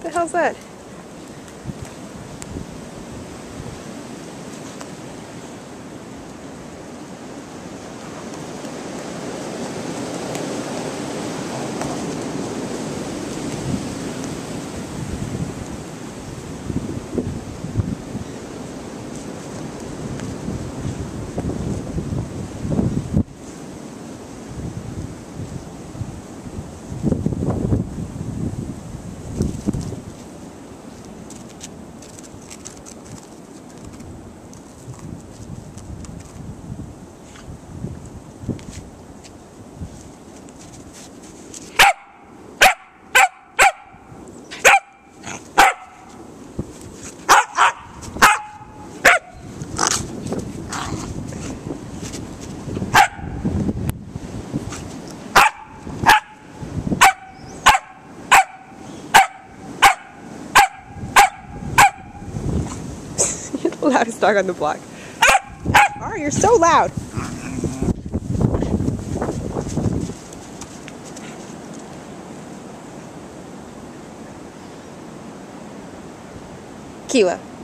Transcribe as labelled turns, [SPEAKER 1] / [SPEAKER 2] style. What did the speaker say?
[SPEAKER 1] the hell's that? You're the loudest dog on the block. Oh, you're so loud. Kiwa.